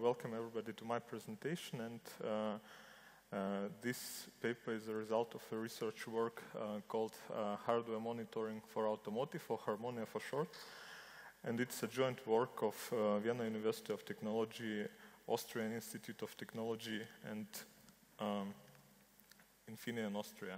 welcome everybody to my presentation. And this paper is a result of a research work called Hardware Monitoring for Automotive, or Harmonia for short. And it's a joint work of Vienna University of Technology, Austrian Institute of Technology, and Infineon Austria.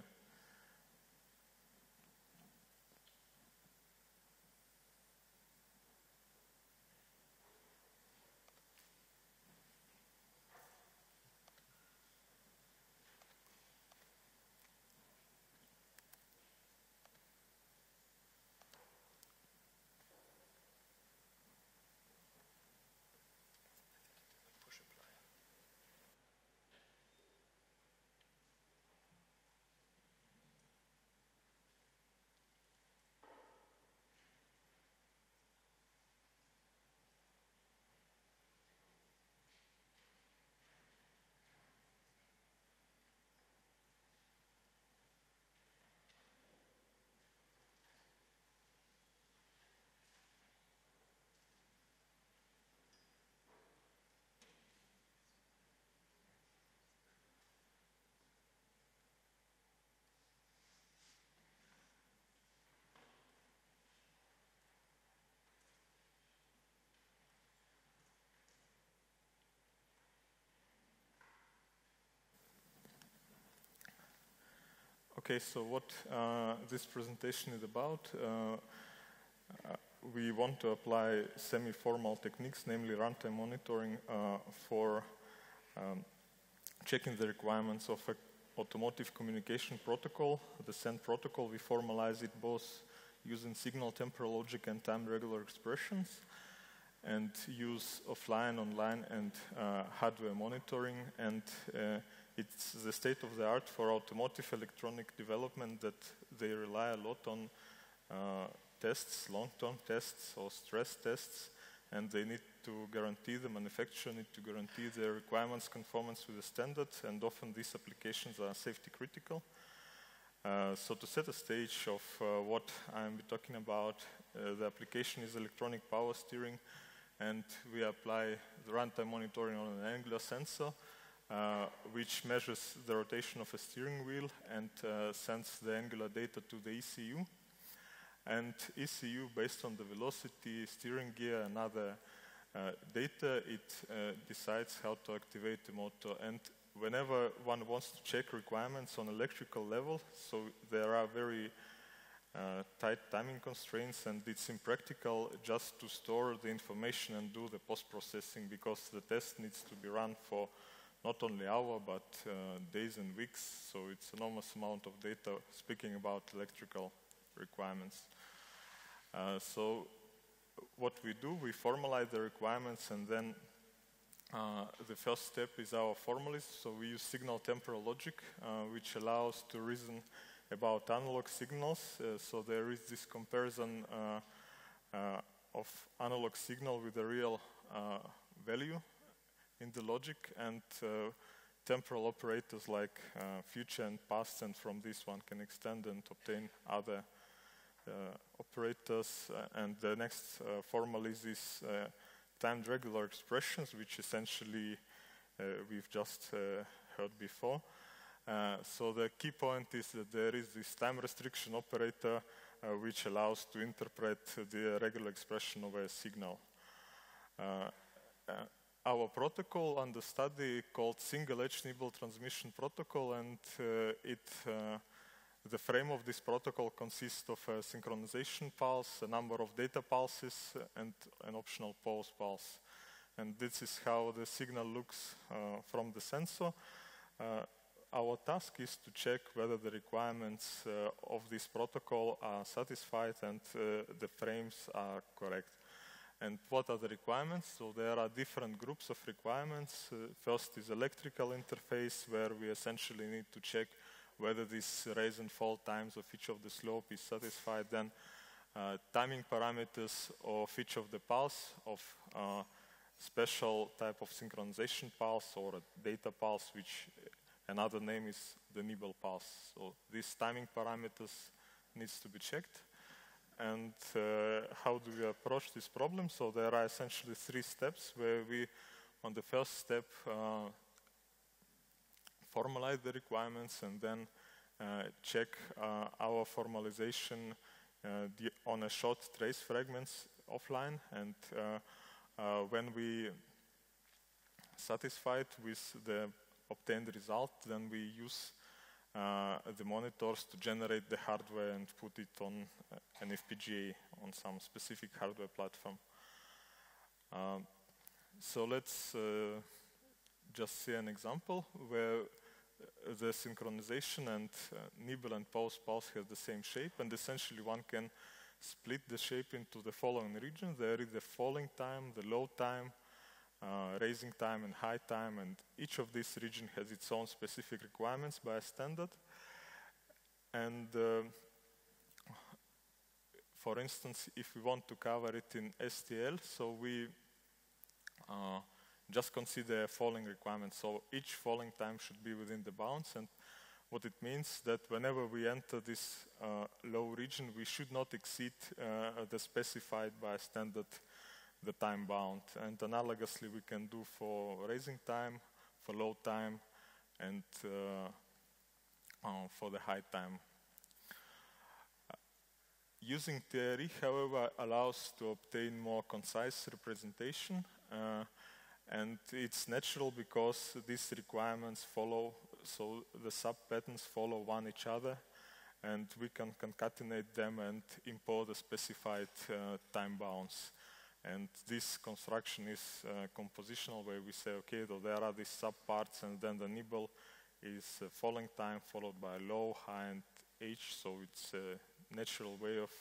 Okay, so what this presentation is about, we want to apply semi-formal techniques, namely runtime monitoring, for checking the requirements of an automotive communication protocol, the SEND protocol. We formalize it both using signal temporal logic and time regular expressions, and use offline, online, and hardware monitoring. And it's the state of the art for automotive electronic development that they rely a lot on tests, long-term tests or stress tests, and they need to guarantee, the manufacturer need to guarantee their requirements conformance with the standard, and often these applications are safety critical. So to set a stage of what I'm talking about, the application is electronic power steering, and we apply the runtime monitoring on an angular sensor, which measures the rotation of a steering wheel and sends the angular data to the ECU. And ECU, based on the velocity, steering gear, and other data, it decides how to activate the motor. And whenever one wants to check requirements on electrical level, so there are very tight timing constraints, and it's impractical just to store the information and do the post-processing, because the test needs to be run for not only hours, but days and weeks. So it's an enormous amount of data, speaking about electrical requirements. So what we do, we formalize the requirements, and then the first step is our formalism. So we use signal temporal logic, which allows to reason about analog signals. So there is this comparison of analog signal with a real value in the logic, and temporal operators like future and past, and from this one can extend and obtain other operators. And the next formalism is timed regular expressions, which essentially we've just heard before. So the key point is that there is this time restriction operator which allows to interpret the regular expression of a signal. Our protocol under study called single edge nibble transmission protocol, and the frame of this protocol consists of a synchronization pulse, a number of data pulses, and an optional pause pulse. And this is how the signal looks from the sensor. Our task is to check whether the requirements of this protocol are satisfied and the frames are correct. And what are the requirements? So there are different groups of requirements. First is electrical interface, where we essentially need to check whether this rise and fall times of each of the slope is satisfied. Then timing parameters of each of the pulse, of special type of synchronization pulse or a data pulse, which another name is the nibble pulse. So these timing parameters needs to be checked. And how do we approach this problem? So there are essentially three steps where we on the first step, formalize the requirements and then check our formalization on a short trace fragments offline. And when we satisfied with the obtained result, then we use the monitors to generate the hardware and put it on an FPGA on some specific hardware platform. So let's just see an example where the synchronization and nibble and pulse have the same shape, and essentially one can split the shape into the following regions. There is the falling time, the low time, raising time and high time, and each of these regions has its own specific requirements by a standard. And for instance, if we want to cover it in STL, so we just consider a falling requirement. So each falling time should be within the bounds, and what it means that whenever we enter this low region, we should not exceed the specified by a standard the time bound. And analogously we can do for raising time, for low time, and for the high time. Using TRE, however, allows to obtain more concise representation, and it's natural because these requirements follow, so the sub-patterns follow one each other, and we can concatenate them and import the specified time bounds. And this construction is compositional, where we say, okay, though there are these sub-parts, and then the nibble is falling time followed by low, high, and H, so it's a natural way of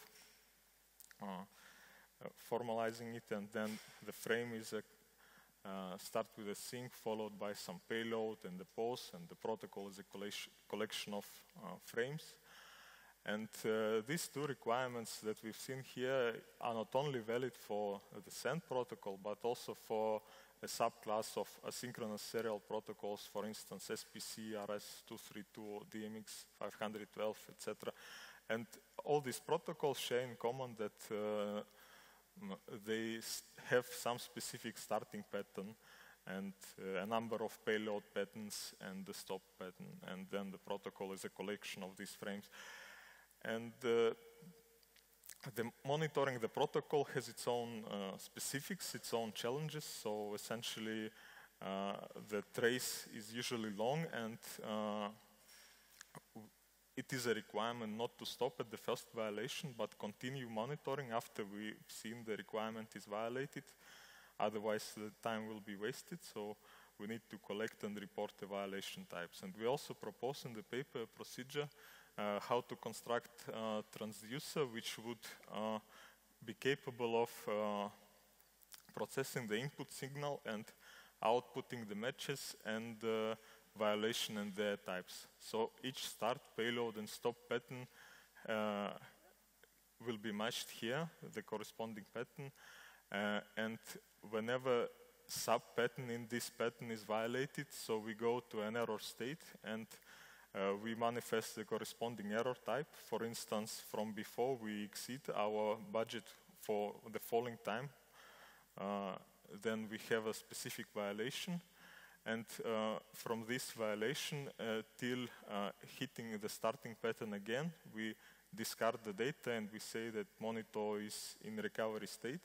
formalizing it. And then the frame is start with a sync followed by some payload and the pause, and the protocol is a collection of frames. And these two requirements that we've seen here are not only valid for the SEND protocol, but also for a subclass of asynchronous serial protocols, for instance, SPC, RS-232, or DMX-512, etc. And all these protocols share in common that they have some specific starting pattern and a number of payload patterns and the stop pattern, and then the protocol is a collection of these frames. And the monitoring the protocol has its own specifics, its own challenges. So essentially, the trace is usually long, and it is a requirement not to stop at the first violation, but continue monitoring after we've seen the requirement is violated. Otherwise, the time will be wasted. So we need to collect and report the violation types. And we also propose in the paper a procedure how to construct a transducer which would be capable of processing the input signal and outputting the matches and violation and their types. So each start, payload, and stop pattern will be matched here, the corresponding pattern, and whenever sub-pattern in this pattern is violated, so we go to an error state and we manifest the corresponding error type. For instance, from before we exceed our budget for the falling time, then we have a specific violation. And from this violation till hitting the starting pattern again, we discard the data and we say that monitor is in recovery state.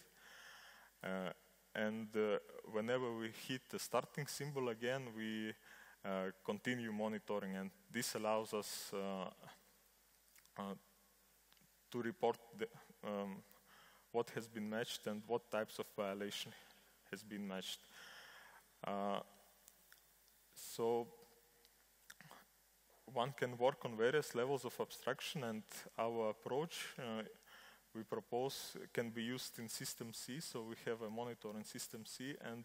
And whenever we hit the starting symbol again, we continue monitoring, and this allows us to report what has been matched and what types of violation has been matched. So one can work on various levels of abstraction, and our approach we propose can be used in System C. So we have a monitor in System C, and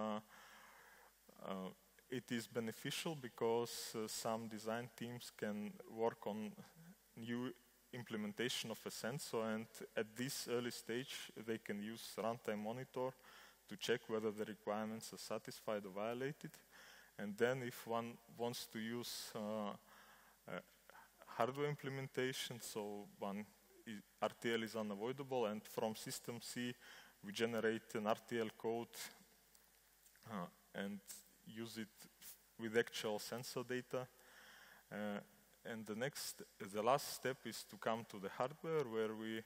it is beneficial because some design teams can work on new implementation of a sensor, and at this early stage they can use runtime monitor to check whether the requirements are satisfied or violated. And then if one wants to use hardware implementation, so RTL is unavoidable, and from System C we generate an RTL code and use it with actual sensor data. And the last step is to come to the hardware, where we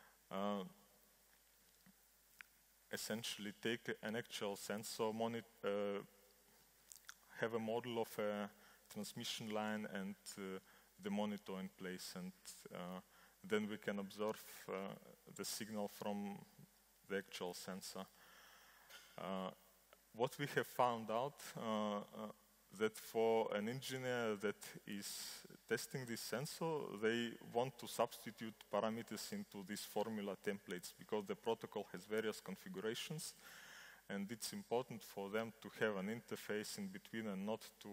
essentially take an actual sensor, have a model of a transmission line and the monitor in place, and then we can observe the signal from the actual sensor. What we have found out that for an engineer that is testing this sensor, they want to substitute parameters into these formula templates because the protocol has various configurations, and it's important for them to have an interface in between and not to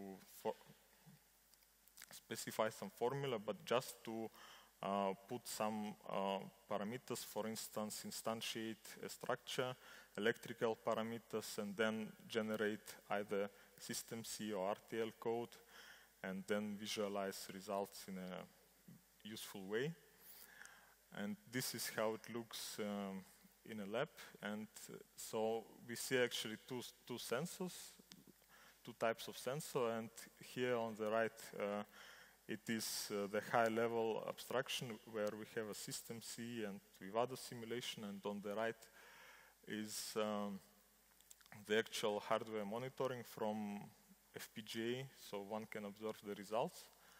specify some formula, but just to put some parameters, for instance, instantiate a structure, electrical parameters, and then generate either system C or RTL code, and then visualize results in a useful way. And this is how it looks in a lab. And so we see actually two sensors, two types of sensor, and here on the right it is the high-level abstraction where we have a system C and with other simulation, and on the right is the actual hardware monitoring from FPGA, so one can observe the results.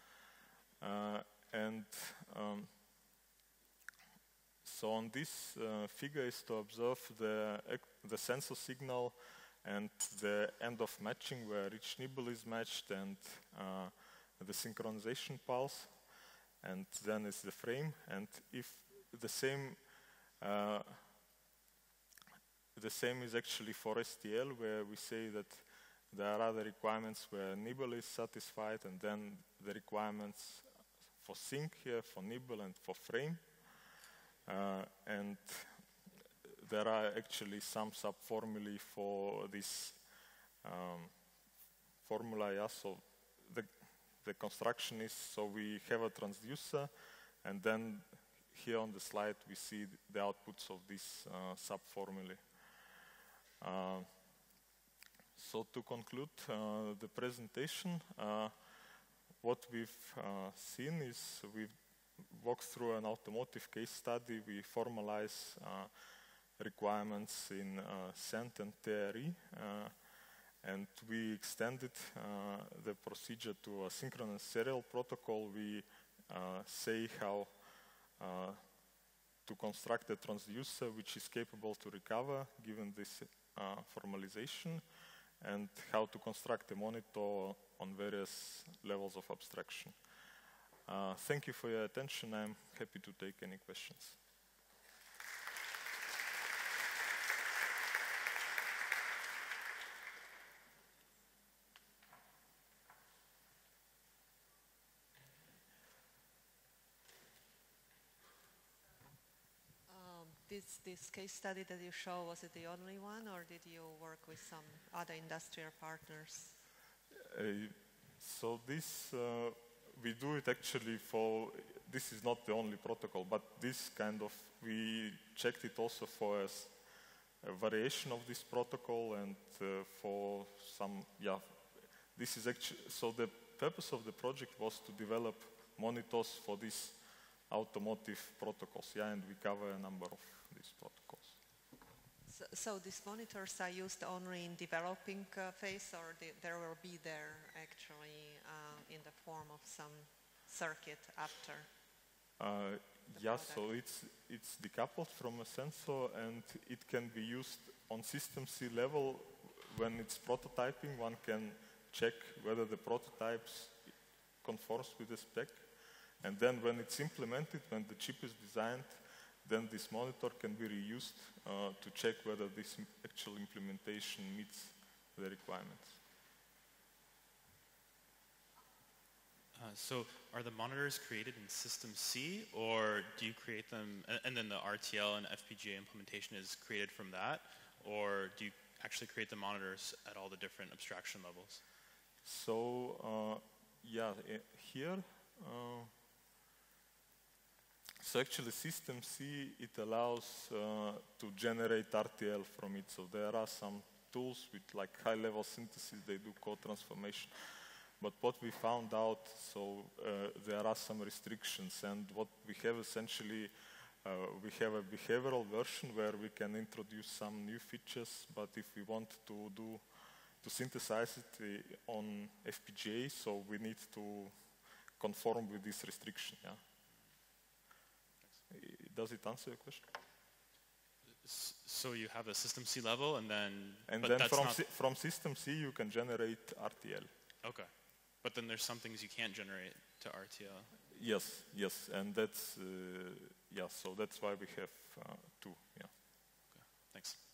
So on this figure is to observe the sensor signal and the end of matching, where each nibble is matched, and the synchronization pulse, and then is the frame. And if the same is actually for STL, where we say that there are other requirements where nibble is satisfied, and then the requirements for sync here, for nibble and for frame. And there are actually some sub-formulae for this formula. Yeah, so the construction is, so we have a transducer, and then here on the slide we see the outputs of this sub-formulae. So to conclude the presentation, what we've seen is we've walked through an automotive case study. We formalize requirements in CENT and TRE, and we extended the procedure to a synchronous serial protocol. We say how to construct a transducer which is capable to recover given this formalization, and how to construct a monitor on various levels of abstraction. Thank you for your attention. I'm happy to take any questions. This case study that you show, was it the only one, or did you work with some other industrial partners? So this, we do it actually for, this is not the only protocol, but this kind of, we checked it also for a variation of this protocol, and for some, yeah, this is actually, so the purpose of the project was to develop monitors for these automotive protocols, yeah, and we cover a number of these protocols. So these monitors are used only in developing phase, or there will be there actually in the form of some circuit after? Yeah, so it's decoupled from a sensor, and it can be used on system C level. When it's prototyping, one can check whether the prototypes conforms with the spec. And then when it's implemented, when the chip is designed, then this monitor can be reused to check whether this actual implementation meets the requirements. So are the monitors created in System C, or do you create them, and then the RTL and FPGA implementation is created from that, or do you actually create the monitors at all the different abstraction levels? So, yeah, here, so actually System C, it allows to generate RTL from it. So there are some tools with like high-level synthesis, they do code transformation. But what we found out, so there are some restrictions, and what we have essentially, we have a behavioral version where we can introduce some new features, but if we want to synthesize it on FPGA, so we need to conform with this restriction. Yeah. Does it answer your question? So you have a system C level, and then from system C you can generate RTL. Okay, but then there's some things you can't generate to RTL. Yes, and that's so that's why we have two. Yeah. Okay, thanks.